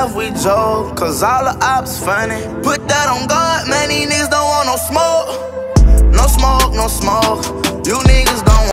laugh, we joke, cause all the ops funny. Put that on God, man, these niggas don't want no smoke. No smoke, no smoke. You niggas don't